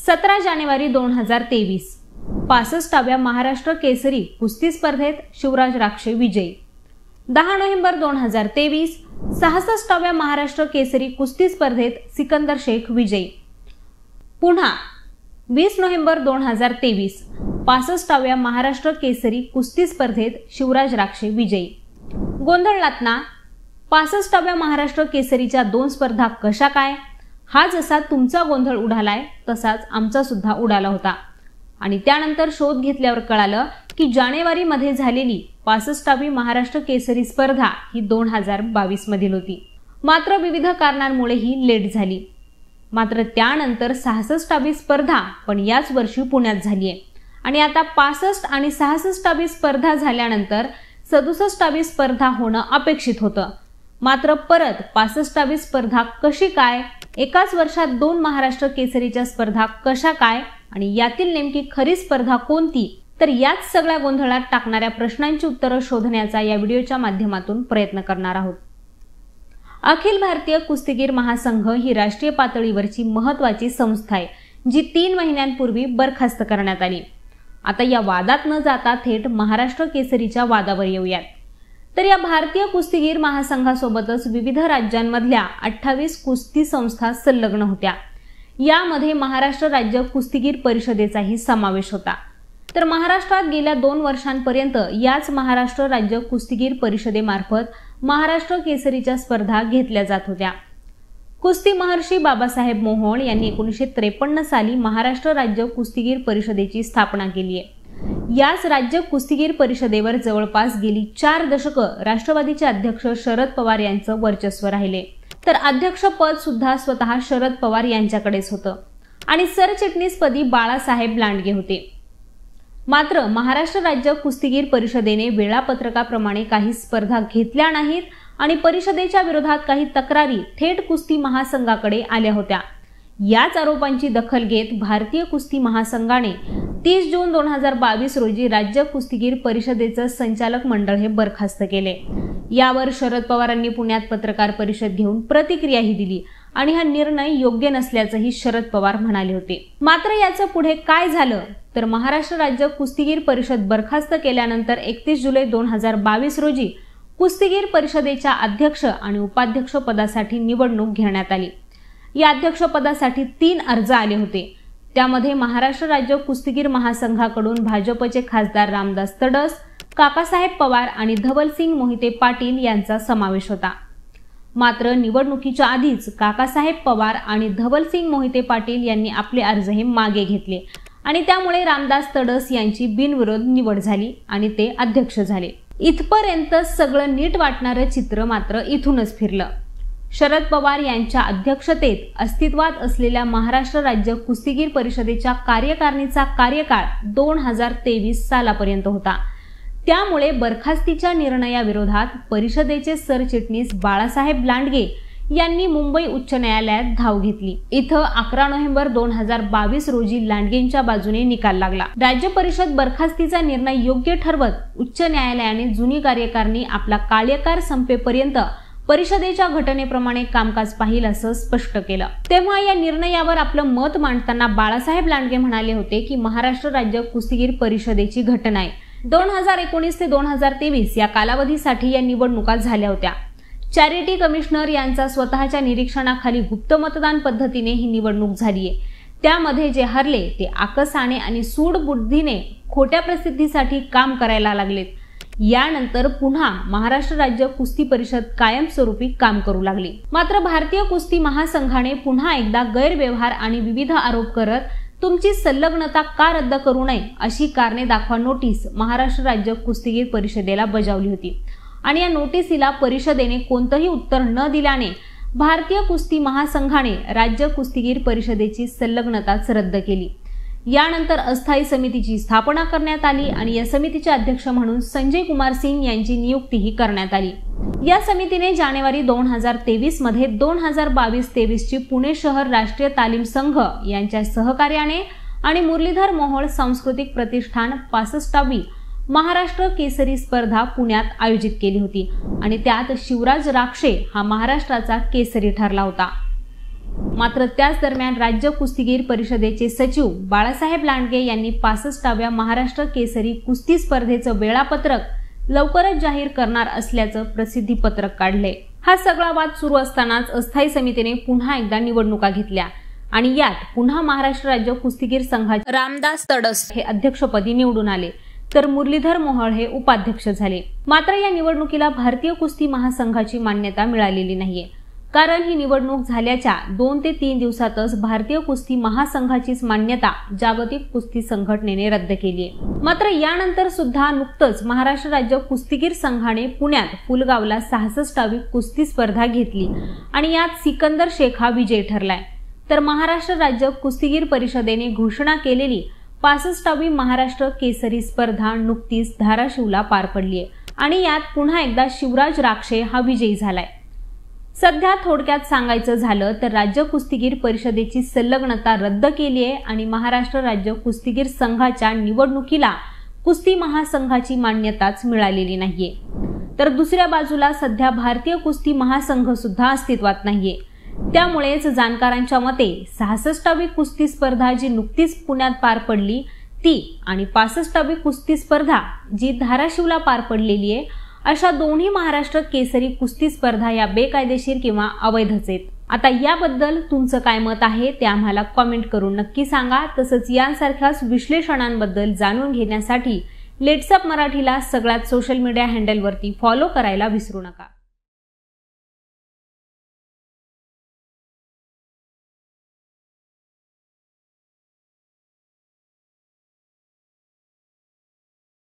17 जानेवारी 2023 65व्या महाराष्ट्र केसरी कुस्ती स्पर्धेत शिवराज राक्षे विजयी। 10 नोव्हेंबर 2023 66व्या महाराष्ट्र केसरी कुस्ती स्पर्धेत सिकंदर शेख विजयी। पुन्हा 20 नोव्हेंबर 2023 65व्या महाराष्ट्र केसरी कुस्ती स्पर्धेत शिवराज राक्षे विजयी। गोंधळलात ना? 65व्या महाराष्ट्र केसरीच्या 2 स्पर्धा कशा काय? हा जसा तुमचा गोंधळ उडालाय तसाच आमचा सुद्धा उडाला होता। आणि त्यानंतर शोध घेतल्यावर कळालं की जानेवारीमध्ये झालेली 65वी महाराष्ट्र केसरी स्पर्धा ही 2022 मधील होती। मात्र विविध कारणांमुळे ही लेट झाली। मात्र त्यानंतर 66वी स्पर्धा पण याच वर्षी पुण्यात झाली आहे। आणि आता 65 आणि 66वी स्पर्धा झाल्यानंतर 67वी स्पर्धा होणं अपेक्षित होतं। मात्र परत 65वी स्पर्धा कशी काय? एकाच वर्षात 2 महाराष्ट्र केसरीच्या स्पर्धा कशा काय? आणि यातील नेमकी खरी स्पर्धा कोणती? तर याच सगळ्या गोंधळात टाकणाऱ्या प्रश्नांची उत्तरं शोधण्याचा या व्हिडिओच्या माध्यमातून प्रयत्न करणार आहोत। अखिल भारतीय कुस्तीगीर महासंघ ही राष्ट्रीय पातळीवरची महत्त्वाची संस्था आहे, जी 3 महिन्यांपूर्वी बरखास्त करण्यात आली। आता या वादात न जाता थेट महाराष्ट्र केसरीच्या वादावर येऊयात। तर या भारतीय कुस्तीगीर महासंघासोबतच विविध राज्यांमधल्या 28 कुस्ती संस्था संलग्न होत्या। यामध्ये महाराष्ट्र राज्य कुस्तीगीर परिषदेचाही समावेश होता। तर महाराष्ट्रात गेल्या 2 वर्षांपर्यंत याच महाराष्ट्र राज्य कुस्तीगीर परिषदेमार्फत महाराष्ट्र केसरीच्या स्पर्धा घेतल्या जात होत्या। कुस्ती महर्षी बाबासाहेब मोहोळ यांनी 1953 साली महाराष्ट्र राज्य कुस्तीगीर परिषदेची स्थापना केली आहे। याच राज्य कुस्तीगीर परिषदेवर जवळपास गेली 4 दशकं राष्ट्रवादीचे अध्यक्ष शरद पवार यांचं वर्चस्व राहिले। तर अध्यक्षपद सुद्धा स्वतः शरद पवार यांच्याकडेच होतं आणि सरचिटणीसपदी बाळासाहेब लांडगे होते। मात्र महाराष्ट्र राज्य कुस्तीगीर परिषदेने वेळापत्रकाप्रमाणे काही स्पर्धा घेतल्या नाहीत आणि परिषदेच्या विरोधात काही तक्रारी थेट कुस्ती महासंघाकडे आल्या होत्या। याच आरोपांची दखल घेत भारतीय कुस्ती महासंघाने 30 जून 2022 रोजी राज्य कुस्तीगीर परिषदेचं संचालक मंडळ हे बरखास्त केले। यावर शरद पवारांनी पुण्यात पत्रकार परिषद घेऊन प्रतिक्रियाही दिली आणि हा निर्णय योग्य नसल्याचंही शरद पवार म्हणाले होते। मात्र याचं पुढे काय झालं? तर महाराष्ट्र राज्य कुस्तीगीर परिषद बरखास्त केल्यानंतर 31 जुलै 2022 रोजी कुस्तीगीर परिषदेच्या अध्यक्ष आणि उपाध्यक्ष पदासाठी निवडणूक घेण्यात आली। या अध्यक्षपदासाठी 3 अर्ज आले होते। त्यामध्ये महाराष्ट्र राज्य कुस्तीगीर महासंघाकडून भाजपचे खासदार रामदास तडस, काकासाहेब पवार आणि धवलसिंग मोहिते पाटील यांचा समावेश होता। मात्र निवडणुकीच्या आधीच काकासाहेब पवार आणि धवलसिंग मोहिते पाटील यांनी आपले अर्ज हे मागे घेतले आणि त्यामुळे रामदास तडस यांची बिनविरोध निवड झाली आणि ते अध्यक्ष झाले। इथपर्यंत सगळं नीट वाटणारं चित्र मात्र इथूनच फिरलं। शरद पवार यांच्या अध्यक्षतेत अस्तित्वात असलेल्या महाराष्ट्र राज्य कुस्तीगीर परिषदेच्या कार्यकारिणीचा कार्यकाळ 2023 सालापर्यंत होता। त्यामुळे बरखास्तीच्या निर्णयाविरोधात परिषदेचे सरचिटणीस बाळासाहेब लांडगे यांनी मुंबई उच्च न्यायालयात धाव घेतली। इथं 11 नोव्हेंबर 2022 रोजी लांडगेंच्या बाजूने निकाल लागला। राज्य परिषद बरखास्तीचा निर्णय योग्य ठरवत उच्च न्यायालयाने जुनी कार्यकारिणी आपला कार्यकाळ संपेपर्यंत परिषदेच्या घटनेप्रमाणे कामकाज पाहिल असं स्पष्ट केलं। तेव्हा या निर्णयावर आपलं मत मांडताना बाळासाहेब लांडगे म्हणाले होते की महाराष्ट्र राज्य कुस्तीगीर परिषदेची घटना आहे। 2019 ते 2023 या कालावधीसाठी या निवडणुका झाल्या होत्या। चॅरिटी कमिशनर यांचा स्वतःच्या निरीक्षणाखाली गुप्त मतदान पद्धतीने ही निवडणूक झाली आहे। त्यामध्ये जे हरले ते आकसाने आणि सूडबुद्धीने खोट्या प्रसिद्धीसाठी काम करायला लागलेत। यानंतर पुन्हा महाराष्ट्र राज्य कुस्ती परिषद कायमस्वरूपी काम करू लागली। मात्र भारतीय कुस्ती महासंघाने पुन्हा एकदा गैरव्यवहार आणि विविध आरोप करत तुमची संलग्नता का रद्द करू नये अशी कारणे दाखवा नोटीस महाराष्ट्र राज्य कुस्तीगीर परिषदेला बजावली होती आणि या नोटीसीला परिषदेने कोणतेही उत्तर न दिल्याने भारतीय कुस्ती महासंघाने राज्य कुस्तीगीर परिषदेची संलग्नताच रद्द केली। यानंतर अस्थायी समितीची स्थापना करण्यात आली आणि या समितीचे अध्यक्ष म्हणून संजय कुमार सिंग यांची नियुक्तीही करण्यात आली। या समितीने जानेवारी 2023 मध्ये 2022-23 ची पुणे शहर राष्ट्रीय तालीम संघ यांच्या सहकार्याने आणि मुरलीधर मोहोळ सांस्कृतिक प्रतिष्ठान 65वी महाराष्ट्र केसरी स्पर्धा पुण्यात आयोजित केली होती आणि त्यात शिवराज राक्षे हा महाराष्ट्राचा केसरी ठरला होता। मात्र त्याच दरम्यान राज्य कुस्तीगीर परिषदेचे सचिव बाळासाहेब लांडगे यांनी 65व्या महाराष्ट्र केसरी कुस्ती स्पर्धेचं वेळापत्रक लवकरच जाहीर करणार असल्याचं प्रसिद्धी पत्रक काढले। हा सगळा वाद सुरू असतानाच अस्थायी समितीने पुन्हा एकदा निवडणुका घेतल्या आणि यात पुन्हा महाराष्ट्र राज्य कुस्तीगीर संघाचे रामदास तडस हे अध्यक्षपदी निवडून आले, तर मुरलीधर मोहोळ हे उपाध्यक्ष झाले। मात्र या निवडणुकीला भारतीय कुस्ती महासंघाची मान्यता मिळालेली नाहीये, कारण ही निवडणूक झाल्याच्या 2 ते 3 दिवसातच भारतीय कुस्ती महासंघाचीच मान्यता जागतिक कुस्ती संघटनेने रद्द केली आहे। मात्र यानंतर सुद्धा नुकतंच महाराष्ट्र राज्य कुस्तीगीर संघाने पुण्यात फुलगावला 66वी कुस्ती स्पर्धा घेतली आणि यात सिकंदर शेख हा विजयी ठरलाय। तर महाराष्ट्र राज्य कुस्तीगीर परिषदेने घोषणा केलेली 65वी महाराष्ट्र केसरी स्पर्धा नुकतीच धाराशिवला पार पडली आहे आणि यात पुन्हा एकदा शिवराज राक्षे हा विजयी झालाय। सध्या थोडक्यात सांगायचं झालं तर राज्य कुस्तीगीर परिषदेची संलग्नता रद्द केली आहे आणि महाराष्ट्र राज्य कुस्तीगीर संघाच्या निवडणुकीला कुस्ती महासंघाची मान्यताच मिळालेली नाहीये। तर दुसऱ्या बाजूला सध्या भारतीय कुस्ती महासंघ सुद्धा अस्तित्वात नाहीये। त्यामुळेच जाणकारांच्या मते 66वी कुस्ती स्पर्धा जी नुकतीच पुण्यात पार पडली ती आणि 65वी कुस्ती स्पर्धा जी धाराशिवला पार पडलेली आहे, अशा दोन्ही महाराष्ट्र केसरी कुस्ती स्पर्धा या बेकायदेशीर किंवा अवैधच आहेत। आता याबद्दल तुमचं काय मत आहे ते आम्हाला कमेंट करून नक्की सांगा। तसंच यांसारख्याच विश्लेषणांबद्दल जाणून घेण्यासाठी लेट्स अप मराठीला सगळ्यात सोशल मीडिया हँडलवरती फॉलो करायला विसरू नका।